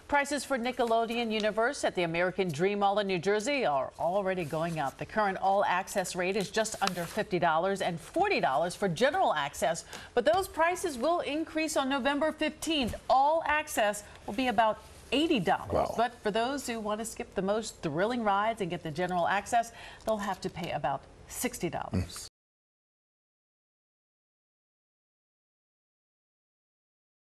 Prices for Nickelodeon Universe at the American Dream Mall in New Jersey are already going up. The current all-access rate is just under $50 and $40 for general access, but those prices will increase on November 15th. All access will be about $80. Wow. But for those who want to skip the most thrilling rides and get the general access, they'll have to pay about $60.